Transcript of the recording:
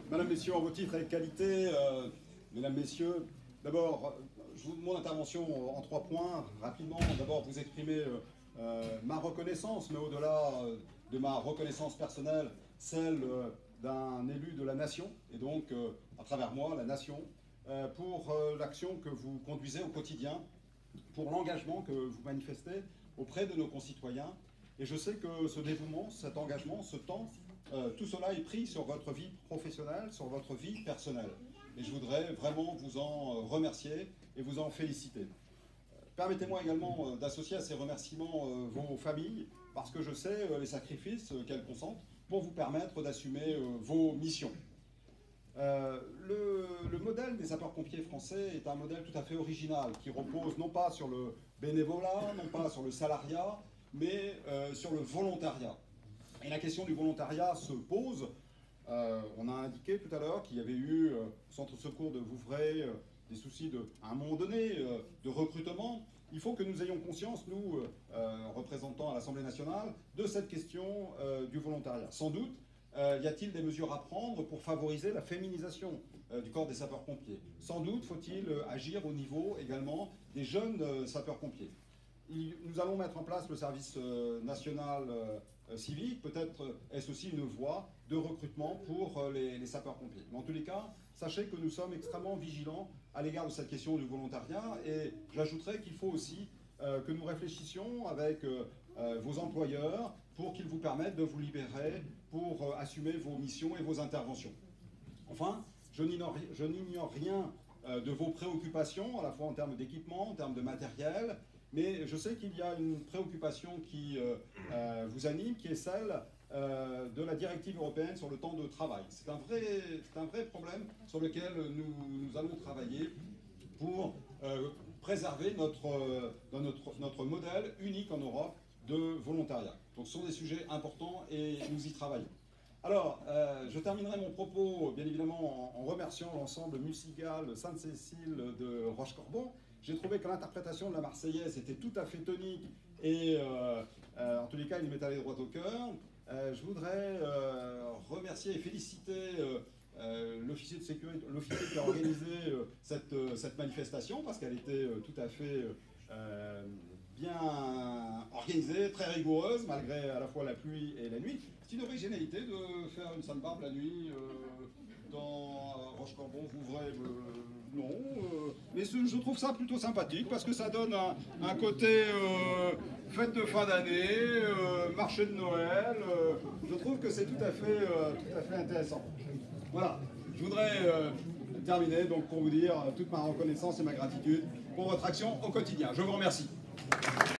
Madame, Messieurs, en vos titres et qualités, Mesdames, Messieurs, d'abord, mon intervention en 3 points, rapidement. D'abord, vous exprimer ma reconnaissance, mais au-delà de ma reconnaissance personnelle, celle d'un élu de la nation, et donc, à travers moi, la nation, pour l'action que vous conduisez au quotidien, pour l'engagement que vous manifestez auprès de nos concitoyens. Et je sais que ce dévouement, cet engagement, ce temps, tout cela est pris sur votre vie professionnelle, sur votre vie personnelle. Et je voudrais vraiment vous en remercier et vous en féliciter. Permettez-moi également d'associer à ces remerciements vos familles, parce que je sais les sacrifices qu'elles consentent pour vous permettre d'assumer vos missions. Le modèle des sapeurs-pompiers français est un modèle tout à fait original, qui repose non pas sur le bénévolat, non pas sur le salariat, mais sur le volontariat. Et la question du volontariat se pose. On a indiqué tout à l'heure qu'il y avait eu au centre de secours de Vouvray des soucis, à un moment donné, de recrutement. Il faut que nous ayons conscience, nous, représentants à l'Assemblée nationale, de cette question du volontariat. Sans doute, y a-t-il des mesures à prendre pour favoriser la féminisation du corps des sapeurs-pompiers? Sans doute faut-il agir au niveau également des jeunes sapeurs-pompiers. Nous allons mettre en place le service national civique, peut-être est-ce aussi une voie de recrutement pour les sapeurs-pompiers. Mais en tous les cas, sachez que nous sommes extrêmement vigilants à l'égard de cette question du volontariat, et j'ajouterai qu'il faut aussi que nous réfléchissions avec vos employeurs pour qu'ils vous permettent de vous libérer pour assumer vos missions et vos interventions. Enfin, je n'ignore rien de vos préoccupations, à la fois en termes d'équipement, en termes de matériel, mais je sais qu'il y a une préoccupation qui vous anime, qui est celle de la directive européenne sur le temps de travail. C'est un vrai problème sur lequel nous allons travailler pour préserver notre modèle unique en Europe de volontariat. Donc ce sont des sujets importants et nous y travaillons. Alors, je terminerai mon propos, bien évidemment, en remerciant l'ensemble musical Sainte-Cécile de Rochecorbon. J'ai trouvé que l'interprétation de la Marseillaise était tout à fait tonique et, en tous les cas, il m'est allé droit au cœur. Je voudrais remercier et féliciter l'officier de sécurité, l'officier qui a organisé cette manifestation, parce qu'elle était tout à fait bien organisée, très rigoureuse, malgré à la fois la pluie et la nuit. C'est une originalité de faire une Sainte-Barbe la nuit dans Rochecorbon, Vouvray, non. Mais je trouve ça plutôt sympathique, parce que ça donne un côté fête de fin d'année, marché de Noël. Je trouve que c'est tout à fait intéressant. Voilà, je voudrais terminer donc pour vous dire toute ma reconnaissance et ma gratitude pour votre action au quotidien. Je vous remercie.